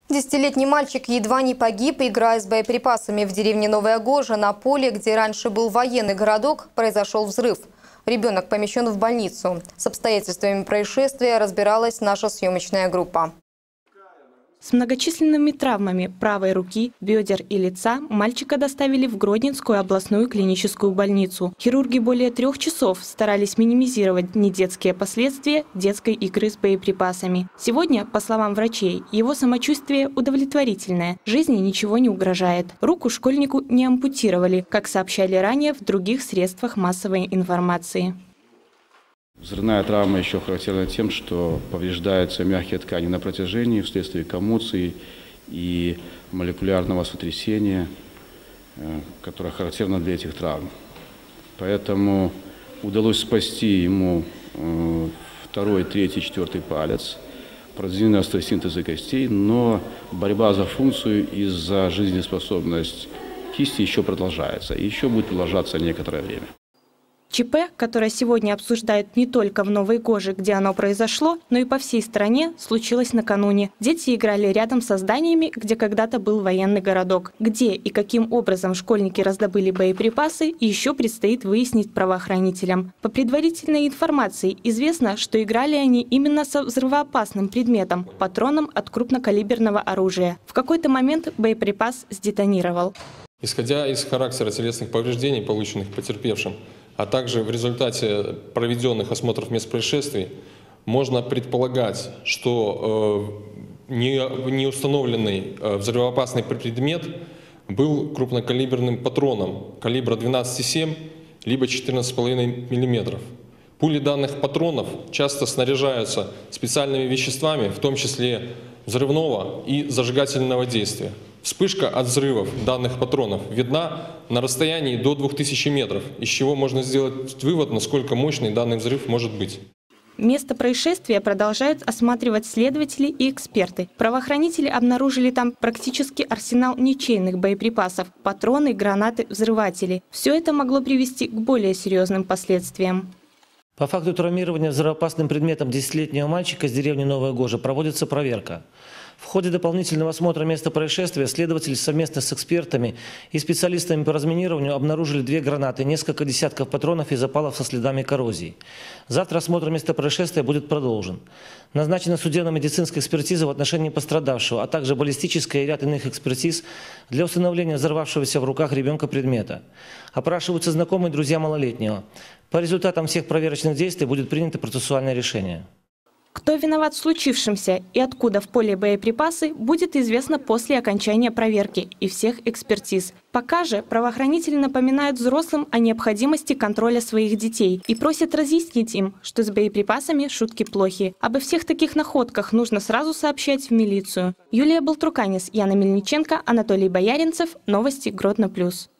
Десятилетний мальчик едва не погиб, играя с боеприпасами в деревне Новая Гожа. На поле, где раньше был военный городок, произошел взрыв. Ребенок помещен в больницу. С обстоятельствами происшествия разбиралась наша съемочная группа. С многочисленными травмами правой руки, бедер и лица мальчика доставили в Гродненскую областную клиническую больницу. Хирурги более 3 часов старались минимизировать недетские последствия детской игры с боеприпасами. Сегодня, по словам врачей, его самочувствие удовлетворительное, жизни ничего не угрожает. Руку школьнику не ампутировали, как сообщали ранее в других средствах массовой информации. Взрывная травма еще характерна тем, что повреждаются мягкие ткани на протяжении вследствие коммуции и молекулярного сотрясения, которое характерно для этих травм. Поэтому удалось спасти ему 2-й, 3-й, 4-й палец, произведены остросинтезы костей, но борьба за функцию и за жизнеспособность кисти еще продолжается, и еще будет продолжаться некоторое время. ЧП, которое сегодня обсуждают не только в Новой Гоже, где оно произошло, но и по всей стране, случилось накануне. Дети играли рядом со зданиями, где когда-то был военный городок. Где и каким образом школьники раздобыли боеприпасы, еще предстоит выяснить правоохранителям. По предварительной информации известно, что играли они именно со взрывоопасным предметом – патроном от крупнокалиберного оружия. В какой-то момент боеприпас сдетонировал. Исходя из характера телесных повреждений, полученных потерпевшим, а также в результате проведенных осмотров мест происшествий, можно предполагать, что неустановленный взрывоопасный предмет был крупнокалиберным патроном калибра 12,7 либо 14,5 мм. Пули данных патронов часто снаряжаются специальными веществами, в том числе взрывного и зажигательного действия. Вспышка от взрывов данных патронов видна на расстоянии до 2000 метров, из чего можно сделать вывод, насколько мощный данный взрыв может быть. Место происшествия продолжают осматривать следователи и эксперты. Правоохранители обнаружили там практически арсенал ничейных боеприпасов – патроны, гранаты, взрыватели. Все это могло привести к более серьезным последствиям. По факту травмирования взрывоопасным предметом 10-летнего мальчика из деревни Новая Гожа проводится проверка. В ходе дополнительного осмотра места происшествия следователи совместно с экспертами и специалистами по разминированию обнаружили 2 гранаты, несколько десятков патронов и запалов со следами коррозии. Завтра осмотр места происшествия будет продолжен. Назначена судебно-медицинская экспертиза в отношении пострадавшего, а также баллистическая и ряд иных экспертиз для установления взорвавшегося в руках ребенка предмета. Опрашиваются знакомые друзья малолетнего. По результатам всех проверочных действий будет принято процессуальное решение. Кто виноват в случившемся и откуда в поле боеприпасы, будет известно после окончания проверки и всех экспертиз. Пока же правоохранители напоминают взрослым о необходимости контроля своих детей и просят разъяснить им, что с боеприпасами шутки плохи. Обо всех таких находках нужно сразу сообщать в милицию. Юлия Балтруканис, Яна Мельниченко, Анатолий Бояринцев. Новости Гродно+.